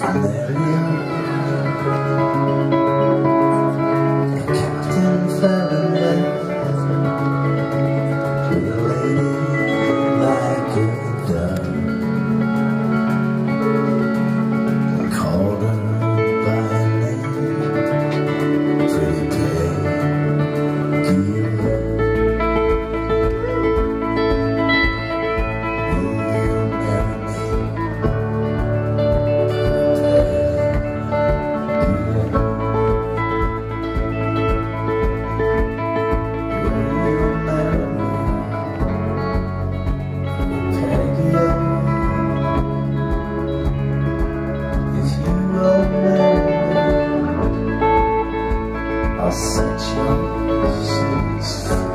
I'll set your souls free.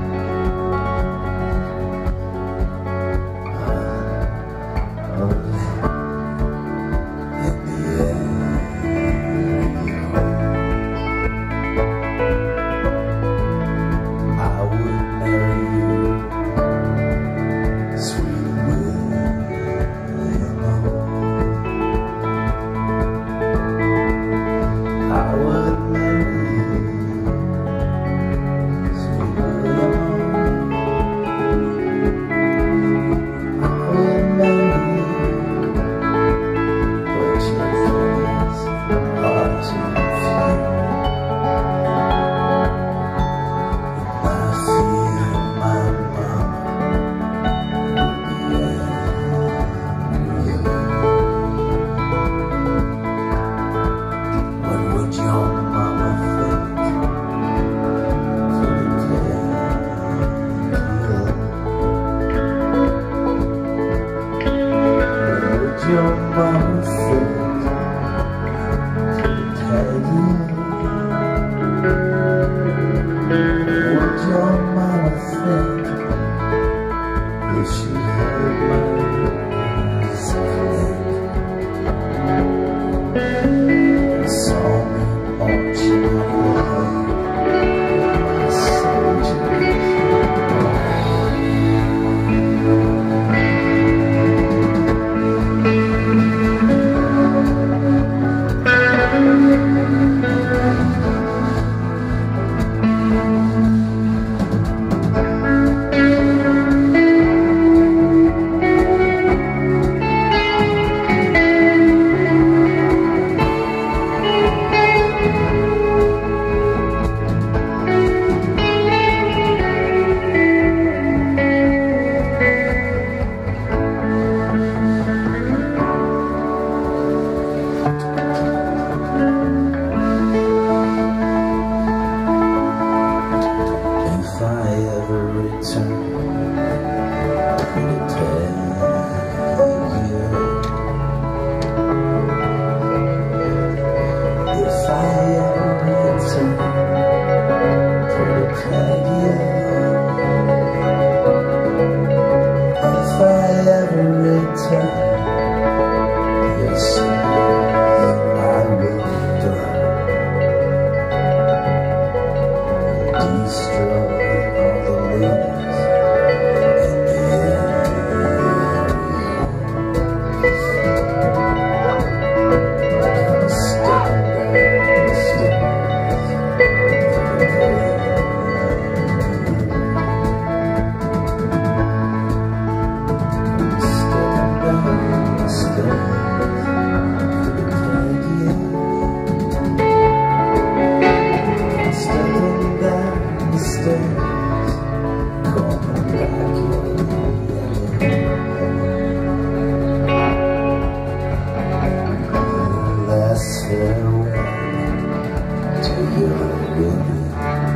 In the air, I would marry you, sweet William. I would marry you, sweet William. I would marry you, but your friends are too few. And I fear my mama would be angry. What would your mama think for the Peggy-O? What would your mama think for the Peggy-O? What would your mama think if she heard my music and saw me marching away, my soldiers? If I ever return to the Peggy-O, if I ever return to the Peggy-O, if I ever return, yes, I will burn, destroy all the ladies in the area. I'm stepping down the stairs for the Peggy-O. I'm stepping down the stairs for the Peggy-O. I'm stepping down the stairs, coming back your last farewell to your William.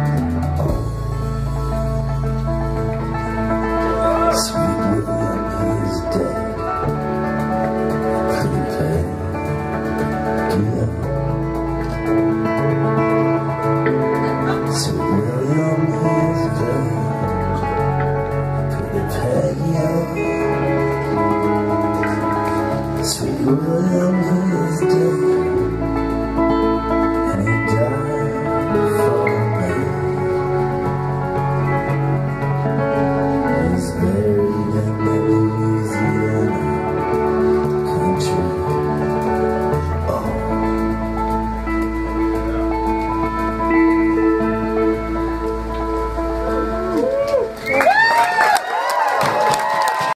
Sweet William, he is dead. Pretty Peggy-O. Sweet William is dead. Pretty Peggy-O. Sweet William